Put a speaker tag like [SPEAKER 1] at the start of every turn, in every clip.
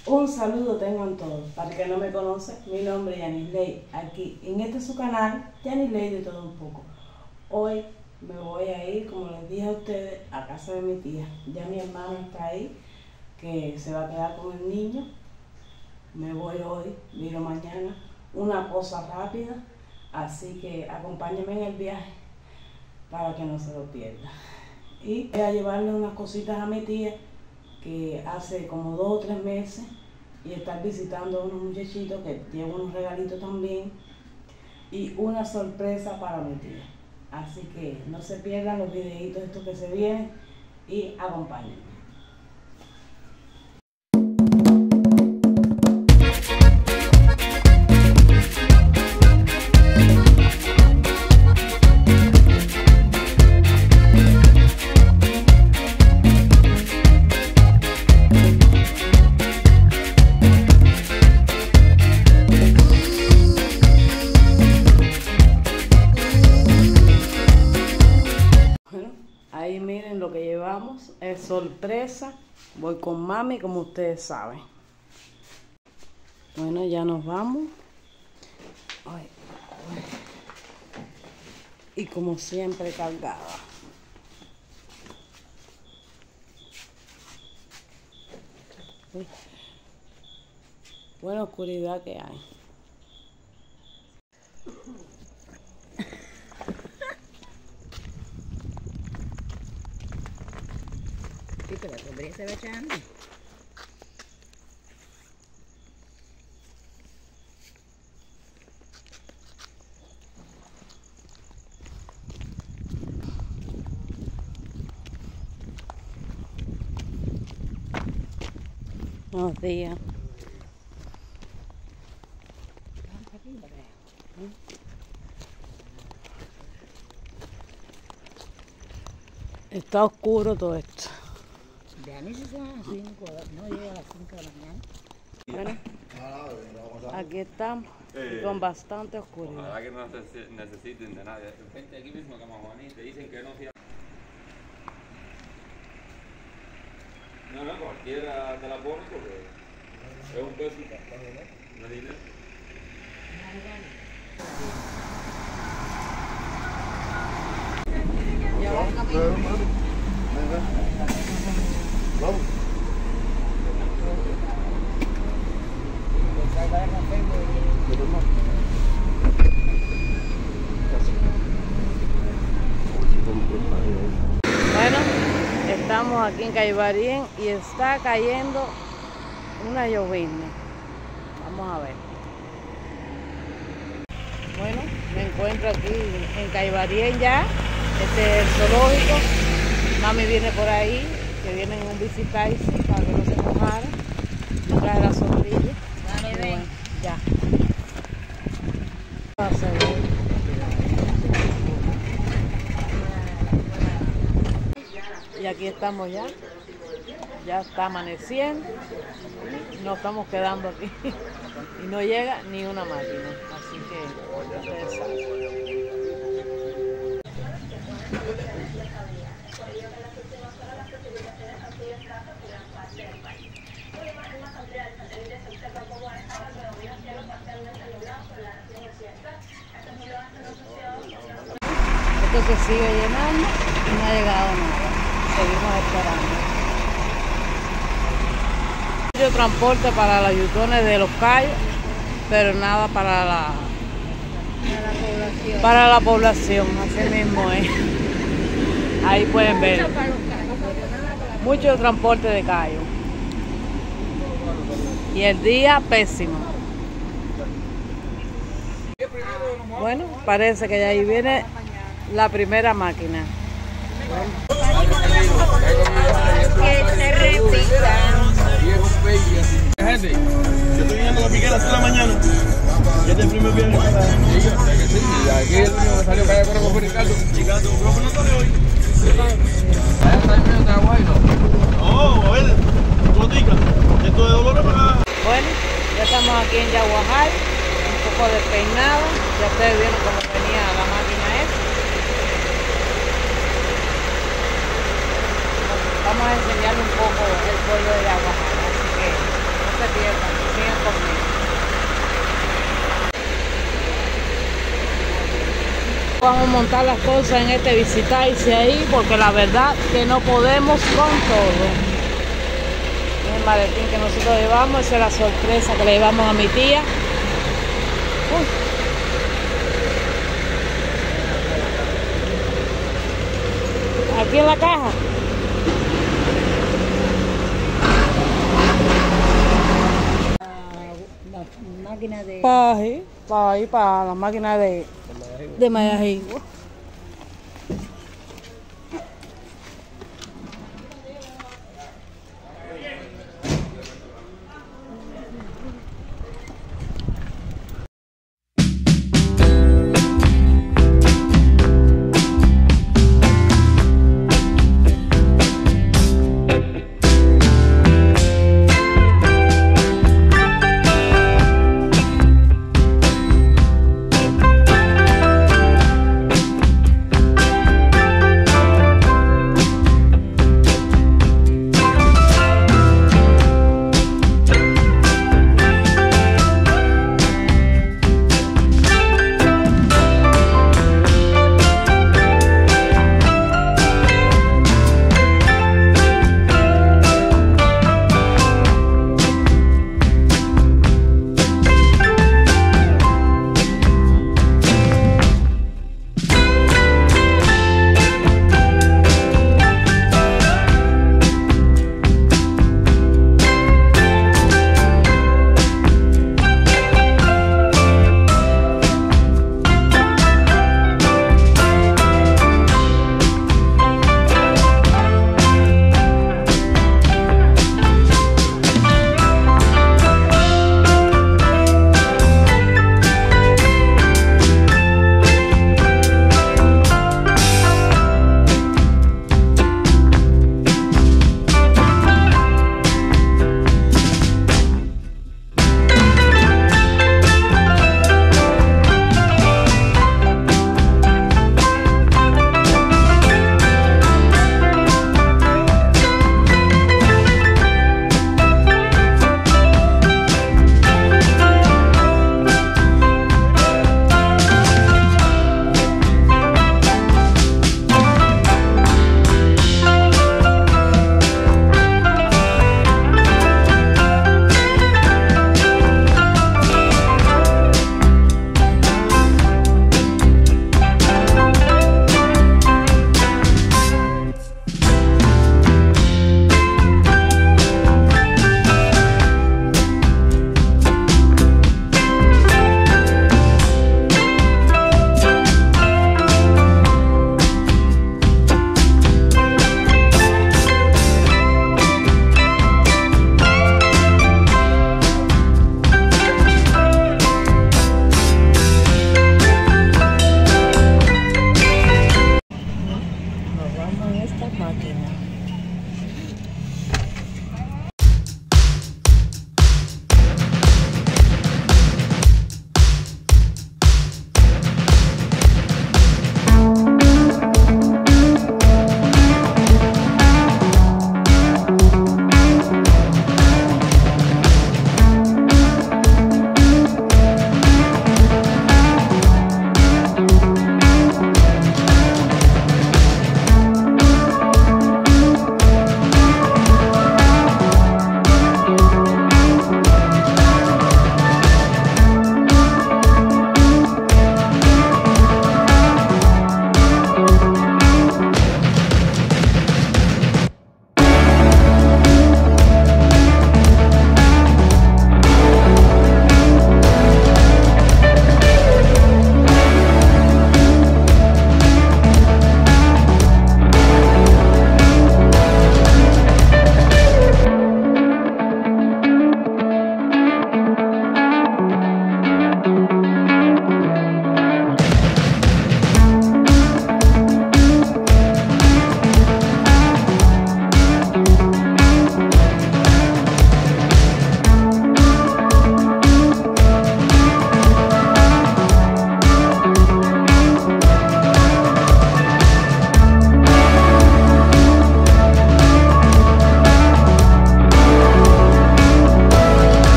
[SPEAKER 1] Un saludo tengan todos. Para el que no me conoce, mi nombre es Yanisley. Aquí en este su canal, Yanisley de todo un poco. Hoy me voy a ir, como les dije a ustedes, a casa de mi tía. Ya mi hermano está ahí, que se va a quedar con el niño. Me voy hoy, vino mañana. Una cosa rápida, así que acompáñenme en el viaje para que no se lo pierda. Y voy a llevarle unas cositas a mi tía, que hace como 2 o 3 meses, y estar visitando a unos muchachitos que llevan unos regalitos también y una sorpresa para mi tía. Así que no se pierdan los videitos estos que se vienen y acompáñenme. Ahí miren lo que llevamos, es sorpresa. Voy con mami, como ustedes saben. Bueno, ya nos vamos. Ay. Y como siempre cargada. Buena oscuridad que hay.
[SPEAKER 2] Sí, pero la sombrilla se va echando.
[SPEAKER 1] Buenos días. Está oscuro todo esto.
[SPEAKER 2] Ya ni si son las 5, no llega a las 5 de la mañana.
[SPEAKER 1] Bueno, aquí estamos con bastante oscuridad.
[SPEAKER 3] Ojalá que no necesiten de nadie. Gente aquí mismo que Juaní te dicen que no. No, cualquiera te la pone porque es un peso. No es dinero.
[SPEAKER 4] Vamos.
[SPEAKER 1] Bueno, estamos aquí en Caibarien y está cayendo una llovizna. Vamos a ver. Bueno, me encuentro aquí en Caibarien ya. Este es el zoológico. Mami viene por ahí, que vienen un visitarse para que no se mojara. Yo traje la sombrilla.
[SPEAKER 2] Dale, ven.
[SPEAKER 1] Bueno, ya. Y aquí estamos ya. Ya está amaneciendo. Nos estamos quedando aquí. Y no llega ni una máquina. Así que ustedes saben. Esto se sigue llenando y no ha llegado nada. Seguimos esperando. Mucho transporte para los yutones de Los Cayos, pero nada para la población, así mismo es. Ahí pueden ver. Mucho transporte de Cayo. Y el día pésimo. Bueno, parece que ya ahí viene la primera máquina.
[SPEAKER 2] Que se repitan.
[SPEAKER 4] Gente, yo estoy viendo la piquera hasta la mañana. Ya te el primer viernes para...
[SPEAKER 3] Y aquí el único que salió que haya corrido con Ricardo.
[SPEAKER 4] Ricardo, ¿pero no sale hoy?
[SPEAKER 3] Allá está el mío de Aguayo.
[SPEAKER 4] No, a ver, gotica. Esto de Dolores para...
[SPEAKER 1] Bueno, ya estamos aquí en Yaguajal, un poco despeinado. Ya ustedes vieron cómo venía la máquina esa. Vamos a enseñarle un poco el pueblo de Yaguajal, así que no se pierdan.
[SPEAKER 5] Vamos a montar las cosas en este visitarse ahí porque la verdad que no podemos con todo. El maletín que nosotros llevamos, esa es la sorpresa que le llevamos a mi tía. Aquí en la caja.
[SPEAKER 2] La máquina de...
[SPEAKER 5] Para ir para la máquina de mayají.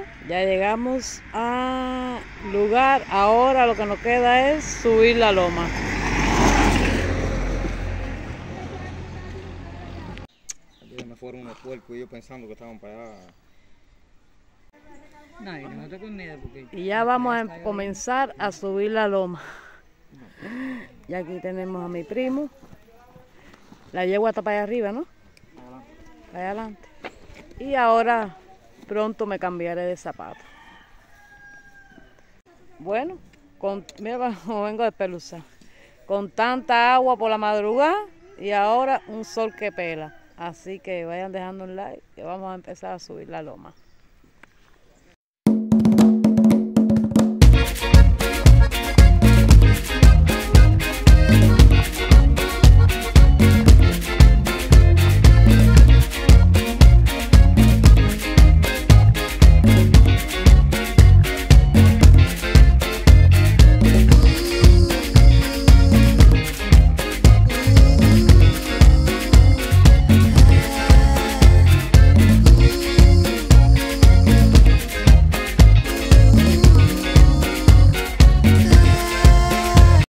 [SPEAKER 5] Ya llegamos al lugar. Ahora lo que nos queda es subir la loma.
[SPEAKER 3] Ayer me fueron unos puercos y yo pensando que estaban para allá.
[SPEAKER 2] No, yo no tengo miedo porque...
[SPEAKER 5] Y ya vamos a comenzar a subir la loma. Y aquí tenemos a mi primo. La yegua está para allá arriba, ¿no? Para allá adelante. Y ahora pronto me cambiaré de zapato. Bueno, mira cómo vengo de pelusa. Con tanta agua por la madrugada y ahora un sol que pela. Así que vayan dejando un like que vamos a empezar a subir la loma.